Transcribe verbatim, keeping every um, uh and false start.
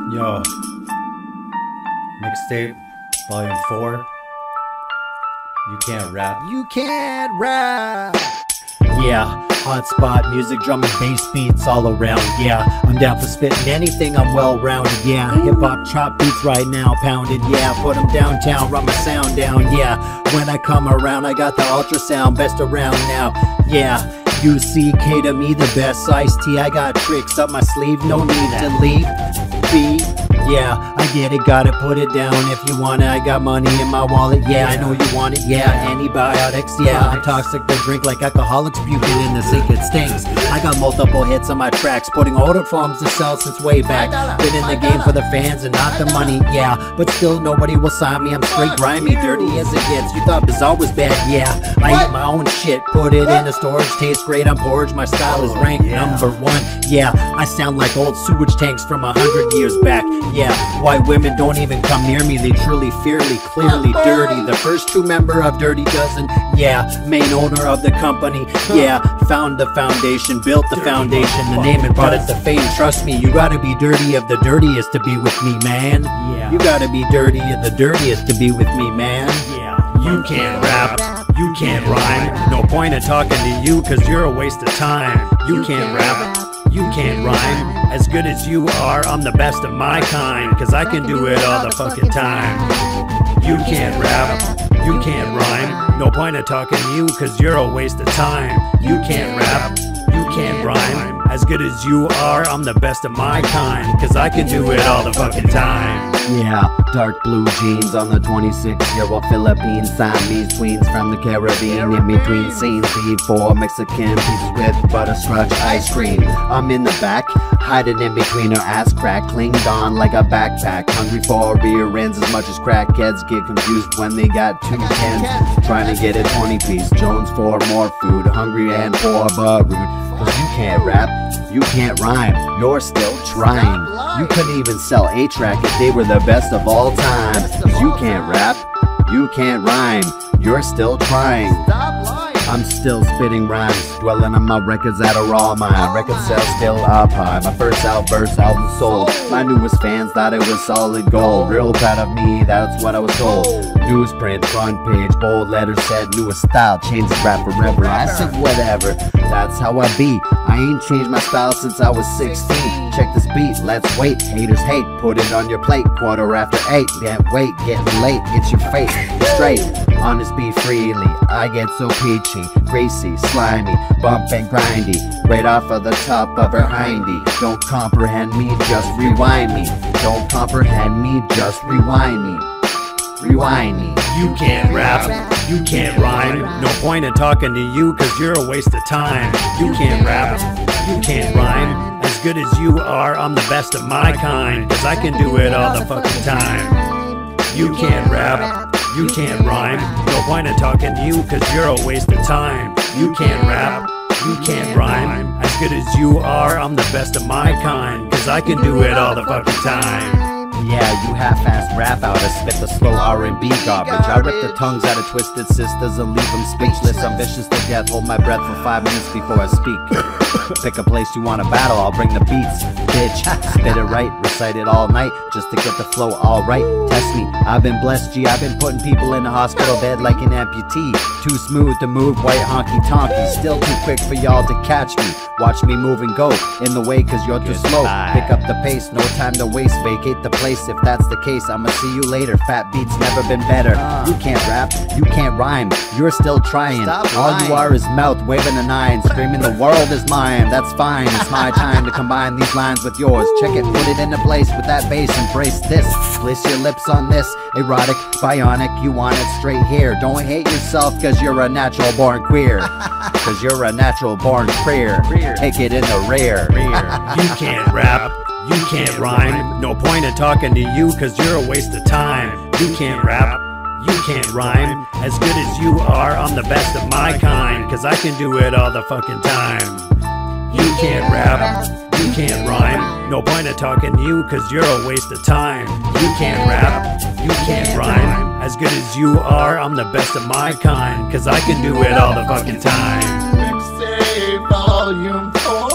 Yo, mixtape, volume four. You can't rap. You can't rap. Yeah, hot spot, music, drum and bass beats all around. Yeah, I'm down for spitting anything, I'm well rounded. Yeah, hip hop chop beats right now, pounded. Yeah, put them downtown, run my sound down. Yeah, when I come around, I got the ultrasound, best around now. Yeah, U C K to me the best. Iced tea, I got tricks up my sleeve, no need to leave. B. Yeah, I get it, gotta put it down if you want it. I got money in my wallet, yeah, I know you want it. Yeah, antibiotics, yeah, I'm toxic to drink like alcoholics puking in the sink, it stinks. I got multiple hits on my tracks, putting older forms to sell since way back. Been in the game for the fans and not the money, yeah, but still nobody will sign me. I'm straight grimy, dirty as it gets. You thought Bizarre was bad, yeah, I eat my own shit, put it in a storage, tastes great on porridge. My style is ranked number one, yeah, I sound like old sewage tanks from a hundred years back. Yeah, white women don't even come near me. They truly, fearly, clearly dirty. The first true member of Dirty Doesnt. Yeah, main owner of the company. Yeah, found the foundation, built the foundation. The name and brought it to fame. Trust me, you gotta be dirty of the dirtiest to be with me, man. Yeah, you gotta be dirty of the dirtiest to be with me, man. Yeah, you can't rap, you can't rhyme. No point in talking to you, cause you're a waste of time. You can't rap, you can't rhyme. As good as you are, I'm the best of my kind, cause I can do it all the fucking time. You can't rap, you can't rhyme. No point in talking to you, cause you're a waste of time. You can't rap, you can't rhyme. As good as you are, I'm the best of my kind, cause I can do it all the fucking time. Yeah, dark blue jeans on the twenty-six-year-old Philippines, Siamese tweens from the Caribbean, in between scenes, eat four Mexican pieces with butterscotch ice cream. I'm in the back, hiding in between her ass crack, clinged on like a backpack, hungry for rear ends as much as crackheads get confused when they got two tens, trying to get a twenty piece, Jones for more food, hungry and poor but rude. Cause you can't rap, you can't rhyme, you're still trying. You couldn't even sell a track if they were the best of all time. Cause you can't rap, you can't rhyme, you're still trying. I'm still spitting rhymes, dwelling on my records at a raw mind. Record sales still up high, my first outburst album sold. My newest fans thought it was solid gold. Real proud of me, that's what I was told. Newsprint, front page, bold letters said newest style, changes rap forever. I said whatever, that's how I be. I ain't changed my style since I was sixteen. Check this beat, let's wait, haters hate, put it on your plate. Quarter after eight, can't wait, getting late, it's your fate. Straight, honest be freely, I get so peachy, greasy, slimy, bump and grindy, right off of the top of her hindy. Don't comprehend me, just rewind me. Don't comprehend me, just rewind me. Rewind me. You can't rap, you can't rhyme. No point in talking to you, cause you're a waste of time. You can't rap, you can't rhyme. As good as you are, I'm the best of my kind, cause I can do it all the fucking time. You can't rap, you can't rhyme. No point in talking to you, cause you're a waste of time. You can't rap, you can't rhyme. As good as you are, I'm the best of my kind, cause I can do it all the fucking time. Yeah, you half-assed rap out and spit the slow R and B garbage. I rip the tongues out of twisted sisters and leave them speechless. I'm vicious to death, hold my breath for five minutes before I speak. Pick a place you wanna battle, I'll bring the beats. Bitch, spit it right, recite it all night, just to get the flow all right. Test me, I've been blessed, G. I've been putting people in the hospital bed like an amputee. Too smooth to move, white honky tonky. Still too quick for y'all to catch me. Watch me move and go in the way cause you're too slow. Pick up the pace, no time to waste, vacate the place. If that's the case, I'ma see you later. Fat beats never been better. You can't rap, you can't rhyme, you're still trying. All you are is mouth waving a nine, screaming the world is mine. That's fine, it's my time to combine these lines with yours. Check it, put it into place with that bass, embrace this. Place your lips on this, erotic, bionic, you want it straight here. Don't hate yourself cause you're a natural born queer. Cause you're a natural born queer. Take it in the rear. You can't rap, you can't rhyme. No point in talking to you, cause you're a waste of time. You can't rap, you can't rhyme. As good as you are, I'm the best of my kind, cause I can do it all the fucking time. You can't rap, you can't rhyme. No point in talking to you, cause you're a waste of time. You can't rap, you can't rhyme. As good as you are, I'm the best of my kind, cause I can do it all the fucking time. Mixtape volume four.